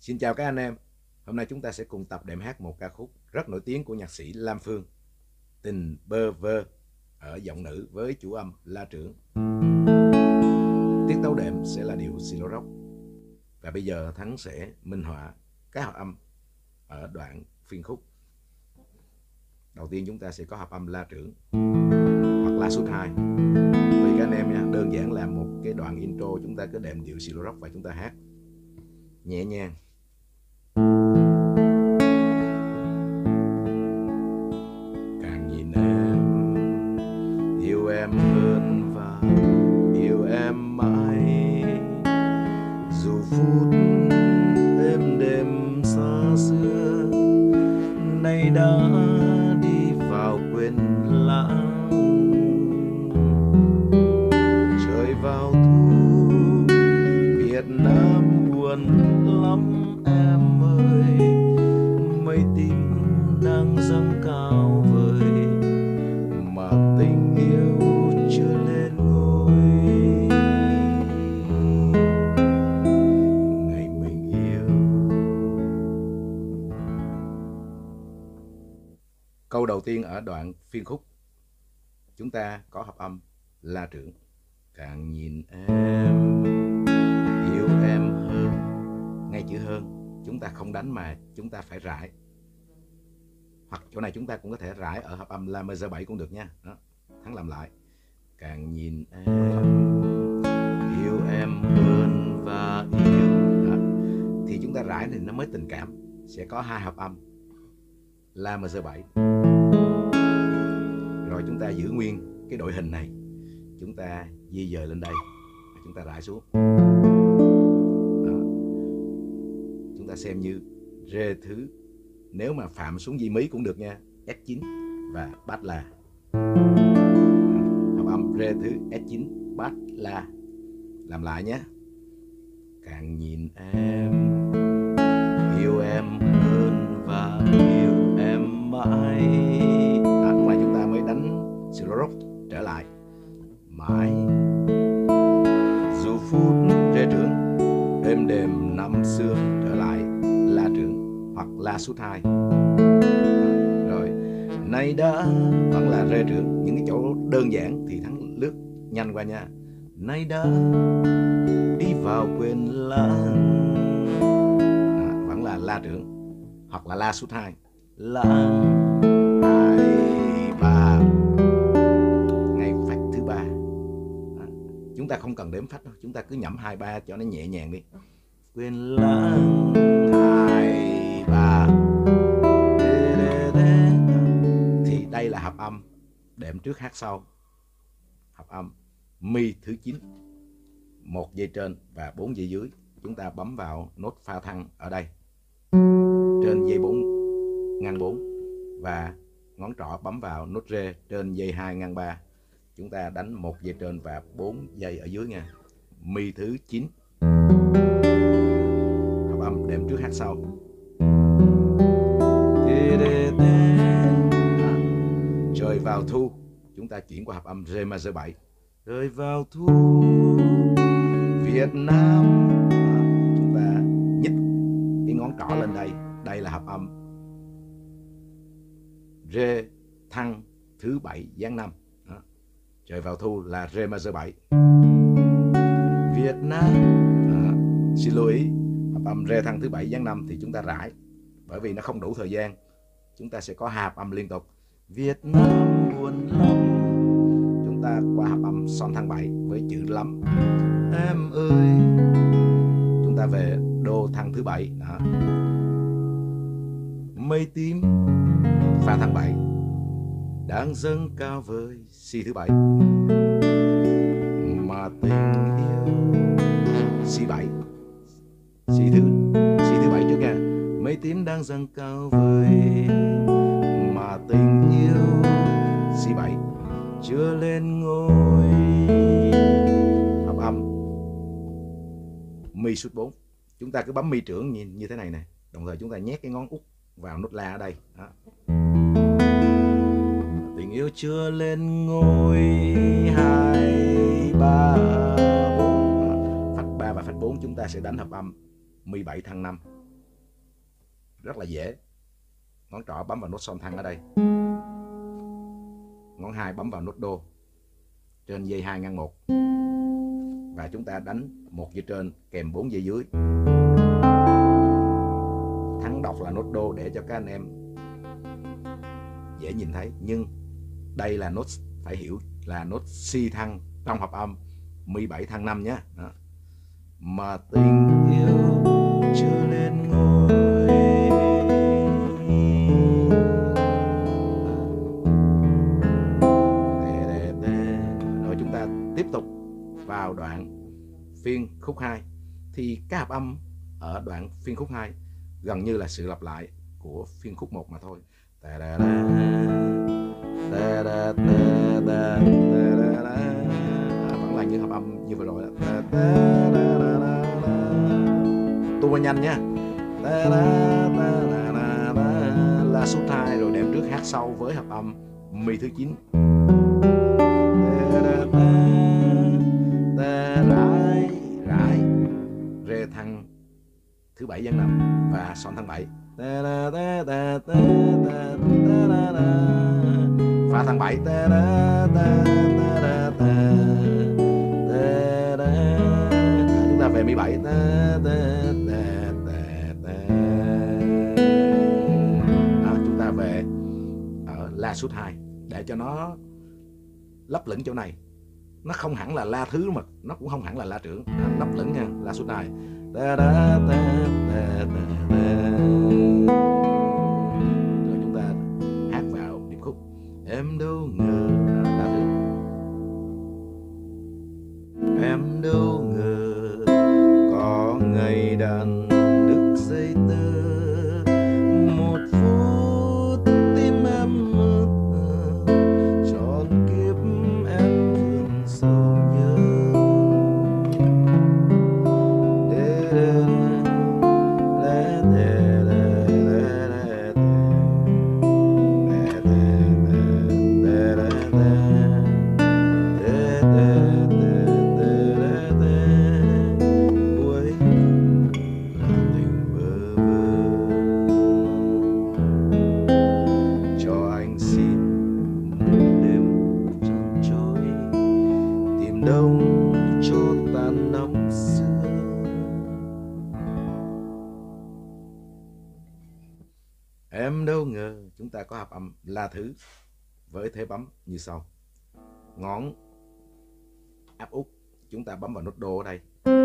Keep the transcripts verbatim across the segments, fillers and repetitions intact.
Xin chào các anh em. Hôm nay chúng ta sẽ cùng tập đệm hát một ca khúc rất nổi tiếng của nhạc sĩ Lam Phương, Tình Bơ Vơ, ở giọng nữ với chủ âm La Trưởng. Tiết tấu đệm sẽ là điệu xì lô rốc. Và bây giờ Thắng sẽ minh họa các hợp âm ở đoạn phiên khúc. Đầu tiên chúng ta sẽ có hợp âm La Trưởng hoặc La sút hai. Tùy các anh em nha. Đơn giản là một cái đoạn intro chúng ta cứ đệm điệu xì lô rốc và chúng ta hát nhẹ nhàng. Càng nhìn em, yêu em hơn và yêu em mãi, dù phút êm đêm xa xưa nay đã đi vào quên lãng. Trời vào thu Việt Nam buồn lắm em ơi, mây tím đang dâng cao vời mà tình yêu chưa lên ngôi. Ngày mình yêu. Câu đầu tiên ở đoạn phiên khúc chúng ta có hợp âm La Trưởng. Càng nhìn em, yêu em hơn. Ngay chữ hơn chúng ta không đánh mà chúng ta phải rải. Hoặc chỗ này chúng ta cũng có thể rải ở hợp âm La major bảy cũng được nha. Đó. Thắng làm lại. Càng nhìn em, yêu em hơn và yêu. Đó. Thì chúng ta rải thì nó mới tình cảm. Sẽ có hai hợp âm La major bảy. Rồi chúng ta giữ nguyên cái đội hình này. Chúng ta di dời lên đây. Chúng ta rải xuống. Đó. Chúng ta xem như rê thứ. Nếu mà phạm xuống di mí cũng được nha. ét chín và bát la. Hợp âm rê thứ ét chín bát la. Làm lại nhé. Càng nhìn em, yêu em hơn và yêu em mãi. À, lúc này chúng ta mới đánh solo rock trở lại. Mãi dù phút rê trưởng êm đềm năm xưa trở lại La Trưởng hoặc La sút hai. Rồi nay đã vẫn là rê trưởng. Những cái chỗ đơn giản thì Thắng lướt nhanh qua nha. Nay đã đi vào quên lãng. À, vẫn là La Trưởng hoặc là La sút hai. Lãng hai ba. Ngay phách thứ ba. À, chúng ta không cần đếm phách đâu. Chúng ta cứ nhẩm hai ba cho nó nhẹ nhàng đi. Quên lãng hai ba. Thì đây là hợp âm đệm trước hát sau. Hợp âm mi thứ chín. Một dây trên và bốn dây dưới. Chúng ta bấm vào nốt pha thăng ở đây. Trên dây bốn ngang bốn. Và ngón trỏ bấm vào nốt rê trên dây hai ngang ba. Chúng ta đánh một dây trên và bốn dây ở dưới nha. Mi thứ chín. Hợp âm đệm trước hát sau. Trời vào thu. Chúng ta chuyển qua hợp âm rê major bảy. Trời vào thu Việt Nam. Đó. Chúng ta nhích cái ngón trỏ lên đây. Đây là hợp âm rê thăng thứ bảy giáng năm. Đó. Trời vào thu là rê major bảy. Việt Nam. Đó. Xin lưu ý hợp âm rê thăng thứ bảy giáng năm thì chúng ta rải, bởi vì nó không đủ thời gian. Chúng ta sẽ có hai hợp âm liên tục. Việt Nam buồn lắm. Chúng ta qua hợp âm son thăng bảy với chữ lắm. Em ơi. Chúng ta về đô thăng thứ bảy. Đó. Mây tím pha thăng bảy đang dâng cao với si thứ bảy. Mà tình yêu si bảy. Si thứ si thứ bảy trước nha. Mây tím đang dâng cao với mà tình yêu si bảy chưa lên ngôi. Hợp âm mi sút bốn. Chúng ta cứ bấm mi trưởng như, như thế này nè. Đồng thời chúng ta nhét cái ngón út vào nốt la ở đây. Đó. Tình yêu chưa lên ngôi. Hai ba bốn. Phách ba và phách bốn chúng ta sẽ đánh hợp âm mi bảy thăng năm. rất là dễ. Ngón trỏ bấm vào nốt son thăng ở đây, ngón hai bấm vào nốt đô trên dây hai ngăn một, và chúng ta đánh một dây trên kèm bốn dây dưới. Thắng đọc là nốt đô để cho các anh em dễ nhìn thấy, nhưng đây là nốt, phải hiểu là nốt si thăng trong hợp âm mi bảy thăng năm nhé. Đó. Mà tình yêu chưa lên ngôi. Rồi chúng ta tiếp tục vào đoạn phiên khúc hai. Thì các hợp âm ở đoạn phiên khúc hai gần như là sự lặp lại của phiên khúc một mà thôi. Vẫn là những hợp âm như vừa rồi đó. Tua nhanh nha. La số hai rồi đệm trước hát sau với hợp âm mi thứ chín. Rải rải rê thăng thứ bảy gián năm và son thăng bảy. Pha thăng bảy. Chúng ta về mi bảy. Chúng ta về ở la sút hai để cho nó lấp lửng chỗ này. Nó không hẳn là la thứ mà nó cũng không hẳn là la trưởng, lấp lửng nha, la sút hai. Rồi chúng ta hát vào điệp khúc. Em đâu ngờ la thứ. Em đâu ngờ có ngày đàn đứt dây tơ, một phút tim em mơ trọn kiếp em vương sầu nhớ. Đông cho tàn năm xưa. Em đâu ngờ. Chúng ta có hợp âm la thứ với thế bấm như sau. Ngón áp út chúng ta bấm vào nốt đô ở đây,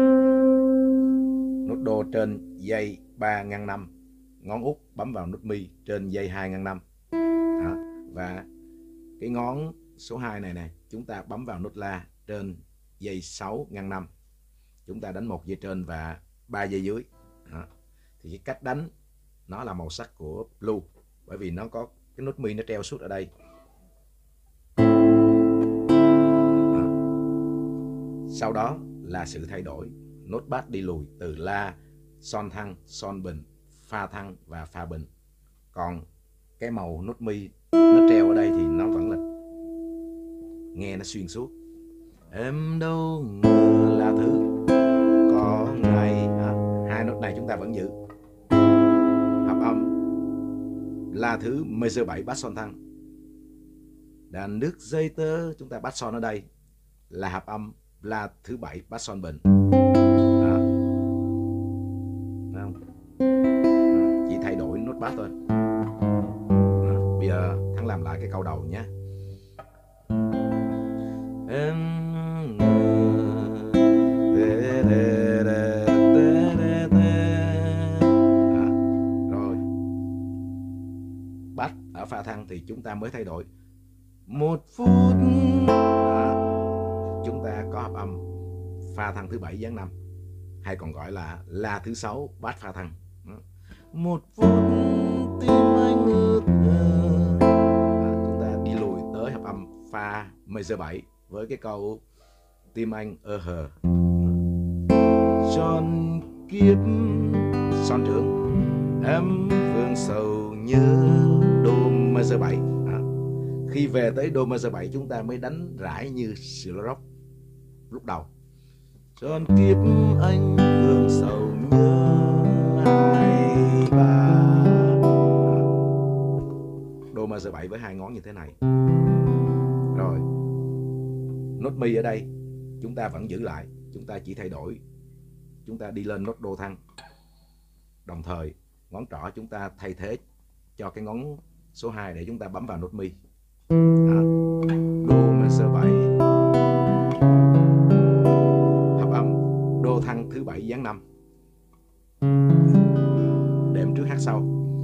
nốt đô trên dây ba ngăn năm, ngón út bấm vào nốt mi trên dây hai ngăn năm. Đó. Và cái ngón số hai này này chúng ta bấm vào nốt la trên dây sáu ngăn năm. Chúng ta đánh một dây trên và ba dây dưới. Đó. Thì cái cách đánh nó là màu sắc của blue, bởi vì nó có cái nốt mi nó treo suốt ở đây. Đó. Sau đó là sự thay đổi nốt bass đi lùi từ la, son thăng, son bình, pha thăng và pha bình. Còn cái màu nốt mi nó treo ở đây thì nó vẫn là nghe nó xuyên suốt. Em đâu ngờ là thứ có ngày. À, hai nốt này chúng ta vẫn giữ. Hợp âm la thứ major bảy bass son thăng. Đàn đứt dây tơ chúng ta bass son ở đây là hợp âm la thứ bảy bass son bình. Đó. Thấy không? Đó. Chỉ thay đổi nốt bass thôi. Đó. Bây giờ Thắng làm lại cái câu đầu nhé. Em ở pha thăng thì chúng ta mới thay đổi một phút. Đó. Chúng ta có hợp âm pha thăng thứ bảy gián năm, hay còn gọi là la thứ sáu bass pha thăng. Đó. Một phút tim anh ước. Chúng ta đi lùi tới hợp âm pha major bảy với cái câu tim anh ơ hờ. Tròn kiếp son trưởng em vương sầu nhớ đô major bảy. À, khi về tới đô major bảy chúng ta mới đánh rải như sự rock lúc đầu. Tròn kiếp anh vương sầu nhớ hai ba. bảy với hai ngón như thế này. Rồi, nốt mi ở đây chúng ta vẫn giữ lại, chúng ta chỉ thay đổi, chúng ta đi lên nốt đô thăng. Đồng thời ngón trỏ chúng ta thay thế cho cái ngón số hai để chúng ta bấm vào nốt mi. Đó. Đô major bảy, hợp âm đô thăng thứ bảy dáng năm. Đệm trước hát sau.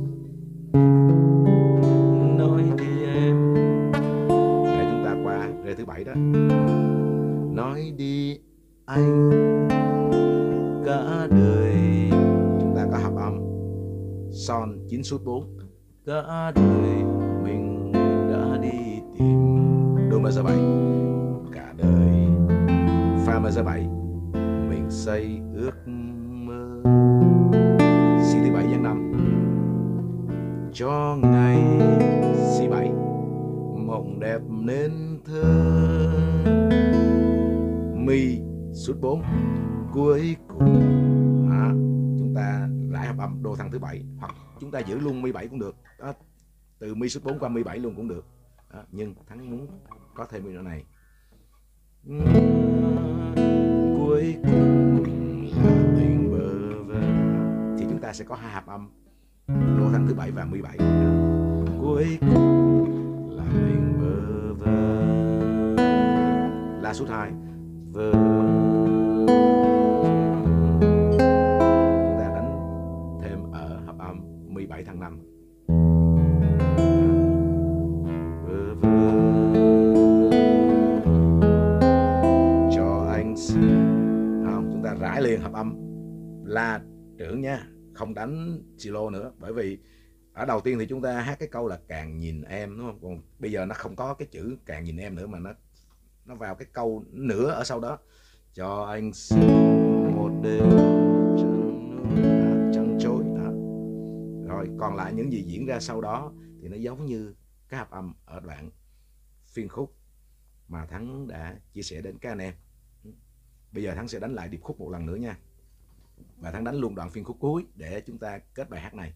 Nói đi em, để chúng ta qua rê thứ bảy đó. Nói đi anh, cả đời chúng ta có hợp âm son chín sút bốn. Cả đời mình đã đi tìm đô major bảy, cả đời fa major bảy mình xây ước mơ. Si thứ bảy dáng năm, cho ngày si bảy mộng đẹp nên thơ. Mi sút bốn cuối cùng. Đó, chúng ta rải hợp âm đô thăng thứ bảy, hoặc chúng ta giữ luôn mi bảy cũng được. Đó, từ mi sút bốn qua mi bảy luôn cũng được. Đó, nhưng Thắng muốn có thêm cái này. Cuối cùng là tình bơ vơ, thì chúng ta sẽ có hai hợp âm đô thăng thứ bảy và mi bảy. Cuối cùng là tình bơ vơ, La sút hai vơ. Chúng ta đánh thêm ở hợp âm mi bảy thăng năm. Vơ vơ cho anh xin. Không, chúng ta rải liền hợp âm La trưởng nha, không đánh solo nữa, bởi vì ở đầu tiên thì chúng ta hát cái câu là càng nhìn em, đúng không? Còn bây giờ nó không có cái chữ càng nhìn em nữa, mà nó nó vào cái câu nữa ở sau đó. Cho anh xin một đêm trăng trối. Đó. Rồi còn lại những gì diễn ra sau đó thì nó giống như cái hợp âm ở đoạn phiên khúc mà Thắng đã chia sẻ đến các anh em. Bây giờ Thắng sẽ đánh lại điệp khúc một lần nữa nha, và Thắng đánh luôn đoạn phiên khúc cuối để chúng ta kết bài hát này.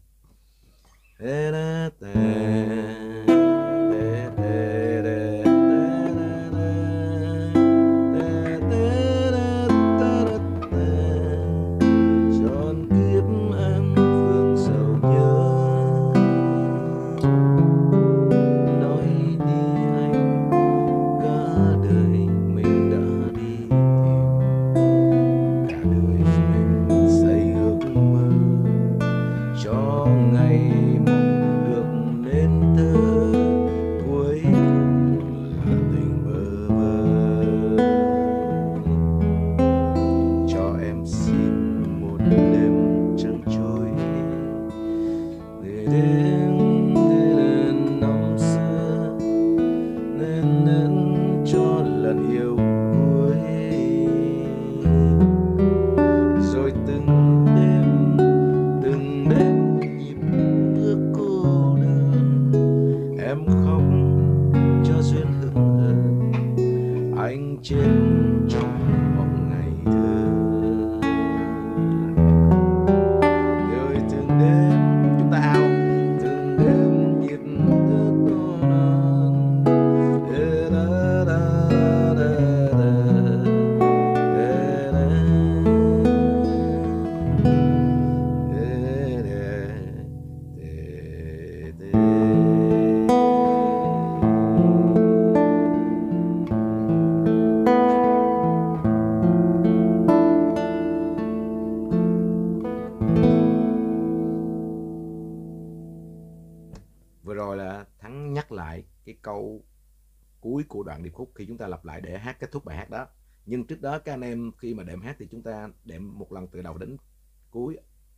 Vừa rồi là Thắng nhắc lại cái câu cuối của đoạn điệp khúc khi chúng ta lặp lại để hát kết thúc bài hát đó. Nhưng trước đó các anh em khi mà đệm hát thì chúng ta đệm một lần từ đầu đến cuối,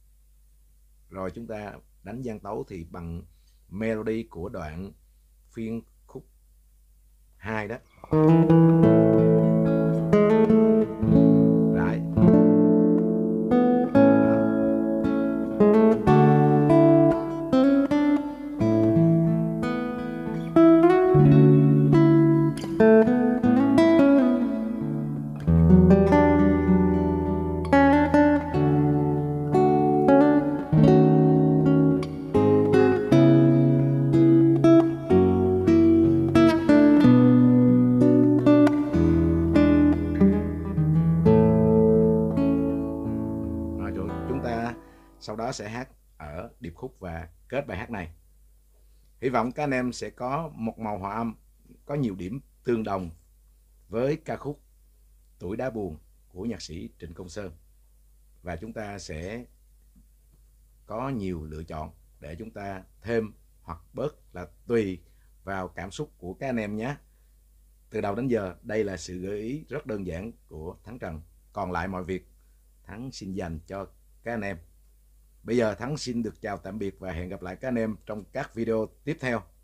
rồi chúng ta đánh gian tấu thì bằng melody của đoạn phiên khúc hai đó. Right. sau đó sẽ hát ở điệp khúc và kết bài hát này. Hy vọng các anh em sẽ có một màu hòa âm có nhiều điểm tương đồng với ca khúc Tuổi Đá Buồn của nhạc sĩ Trịnh Công Sơn, và chúng ta sẽ có nhiều lựa chọn để chúng ta thêm hoặc bớt là tùy vào cảm xúc của các anh em nhé. Từ đầu đến giờ đây là sự gợi ý rất đơn giản của Thắng Trần, còn lại mọi việc Thắng xin dành cho các anh em. Bây giờ Thắng xin được chào tạm biệt và hẹn gặp lại các anh em trong các video tiếp theo.